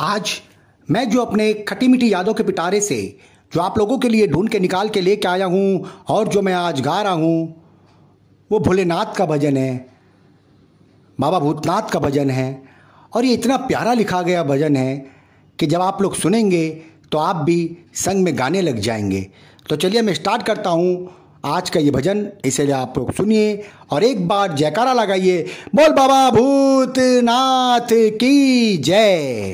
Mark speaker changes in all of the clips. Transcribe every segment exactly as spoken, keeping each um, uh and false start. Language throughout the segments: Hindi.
Speaker 1: आज मैं जो अपने खट्टी मीठी यादों के पिटारे से जो आप लोगों के लिए ढूंढ के निकाल के लेके आया हूँ और जो मैं आज गा रहा हूँ वो भोलेनाथ का भजन है, बाबा भूतनाथ का भजन है। और ये इतना प्यारा लिखा गया भजन है कि जब आप लोग सुनेंगे तो आप भी संग में गाने लग जाएंगे। तो चलिए मैं स्टार्ट करता हूँ आज का ये भजन, इसलिए आप लोग सुनिए और एक बार जयकारा लगाइए, बोल बाबा भूतनाथ की जय।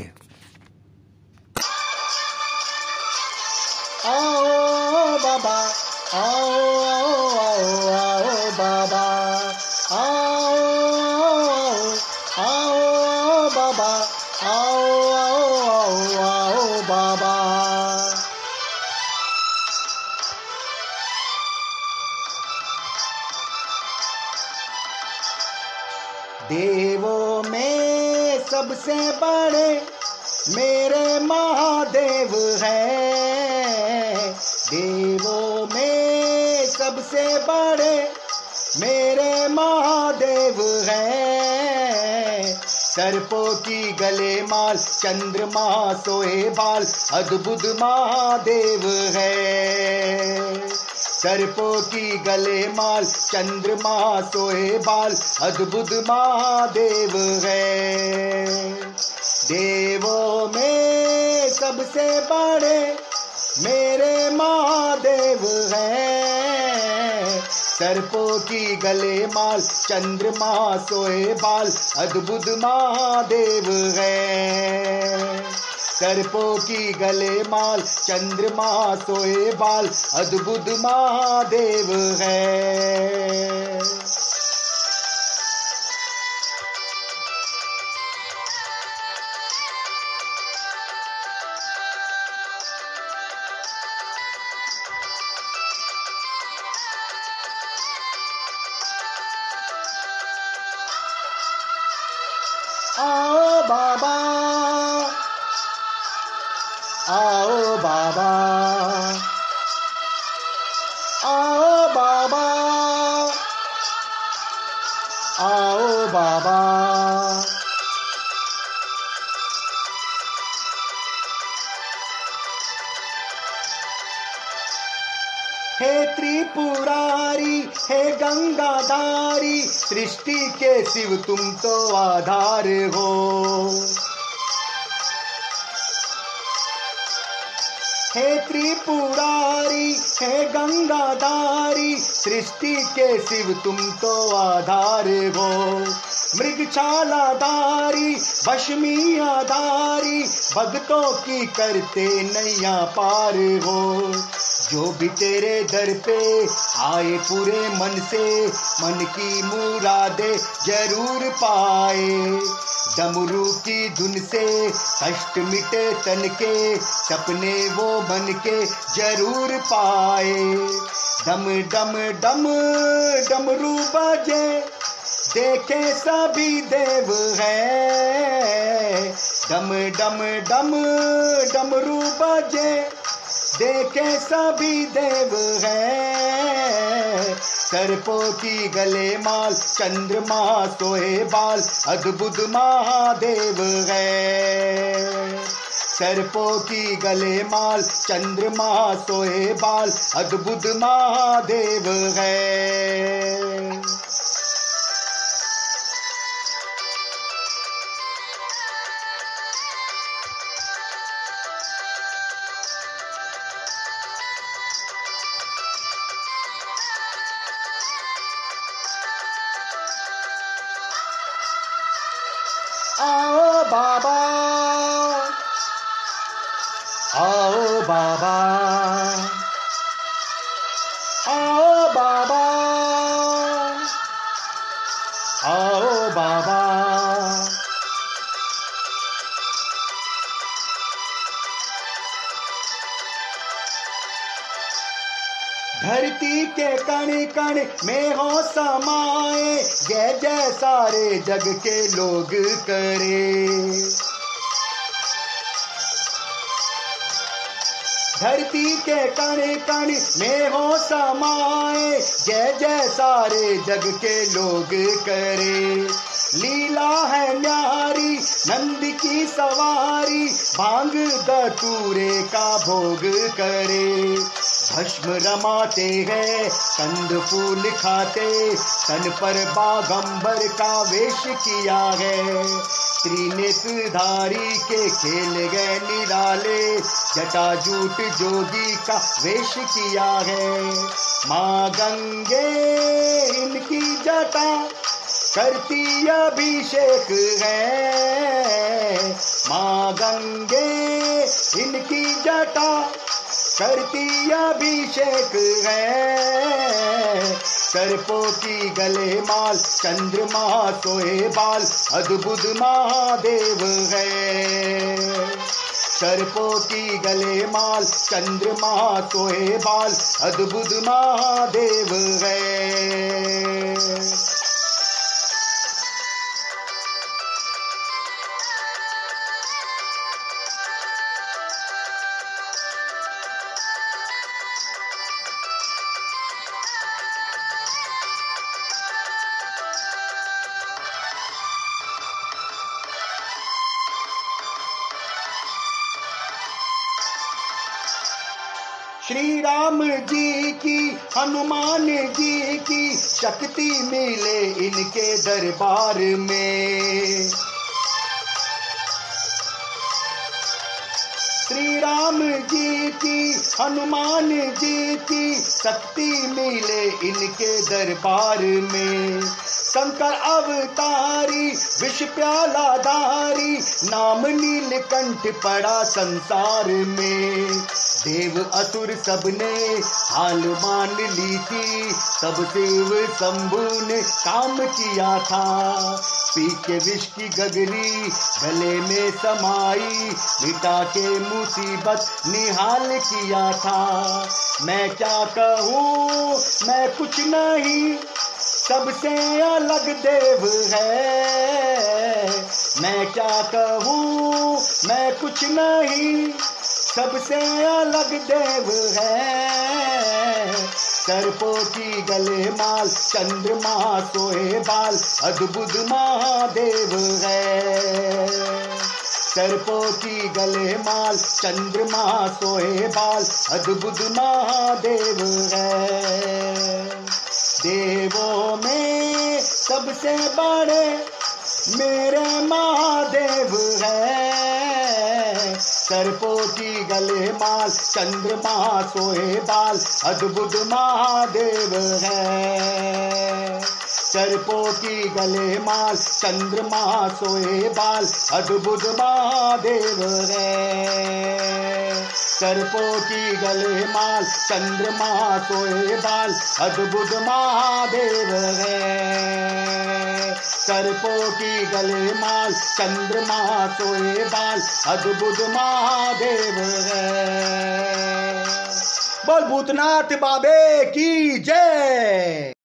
Speaker 1: आओ बाबा आओ आओ आओ बाबा आओ आओ बाबा आओ आओ आओ बाबा। देवों में सबसे बड़े मेरे महादेव हैं, देवों में सबसे बड़े मेरे महादेव हैं। सर्पों की गले माल चंद्रमा सोए बाल अद्भुत महादेव है। सर्पों की गले माल चंद्रमा सोए बाल अद्भुत महादेव है। देवों में सबसे बड़े मेरे महादेव हैं। सर्पों की गले माल चंद्रमा सोए बाल अद्भुत महादेव है। सर्पों की गले माल चंद्रमा सोए बाल अद्भुत महादेव है। आओ बाबा आओ बाबा आओ बाबा आओ बाबा। हे त्रिपुरारी हे गंगाधारी सृष्टि के शिव तुम तो आधार हो। हे त्रिपुरारी हे गंगाधारी सृष्टि के शिव तुम तो आधार हो। मृगछालाधारी भस्मीआधारी भक्तों की करते नैया पार हो। जो भी तेरे दर पे आए पूरे मन से मन की मुरादे जरूर पाए। डमरू की धुन से कष्ट मिटे तन के सपने वो बन के जरूर पाए। डम डम डम डमरू बजे देखे सभी देव हैं। डम डम डम डमरू बजे देखे सभी देव हैं। सर्पों की गले माल चंद्रमा सोए बाल अद्भुत महादेव है। सर्पों की गले माल चंद्रमा सोए बाल अद्भुत महादेव है। आओ बाबा आओ बाबा आओ बाबा आओ बाबा। धरती के कण कण में हो समाए जय जय सारे जग के लोग करे। धरती के कण कण में हो समाए जय जय सारे जग के लोग करे। लीला है न्यारी नंद की सवारी, भांग धतूरे का भोग करे। भस्म रमाते हैं कंद फूल खाते, तन पर बागंबर का वेश किया है। त्रिनेत्रधारी के खेल गए निराले, जटाजूट जोगी का वेश किया है। माँ गंगे इनकी जटा करती अभिषेक है। माँ गंगे इनकी जटा करती अभिषेक है। सर्पों की गले माल चंद्रमा सोए बाल, अद्भुत महादेव है। सर्पों की गले माल चंद्रमा सोए बाल, अद्भुत महादेव है। श्री राम जी की हनुमान जी की शक्ति मिले इनके दरबार में। श्री राम जी की हनुमान जी की शक्ति मिले इनके दरबार में। शंकर अवतारी विष प्याला धारी, नाम नीलकंठ पड़ा संसार में। देव असुर सबने हाल मान ली थी, तब शिव शंभु ने काम किया था। पी के विष की गगरी गले में समाई, मिटा के मुसीबत निहाल किया था। मैं क्या कहूँ मैं कुछ नहीं, सबसे अलग देव है। मैं क्या कहूँ मैं कुछ नहीं, सबसे अलग देव है। सर्पों की गले माल चंद्रमा सोए बाल, अद्भुत महादेव है। सर्पों की गले माल चंद्रमा सोए बाल, अद्भुत महादेव है। देवों में सबसे बड़े मेरे महादेव है। सर्पों की गले माल चंद्रमा सोए बाल, अद्भुत महादेव है। सर्पों की गले माल चंद्रमा सोए बाल, अद्भुत महादेव है। सर्पों की गले माल चंद्रमा सोए बाल, अद्भुत महादेव है। सर्पों की गले माल चंद्रमा सोए बाल, अद्भुत महादेव है। बोल भूतनाथ बाबे की जय।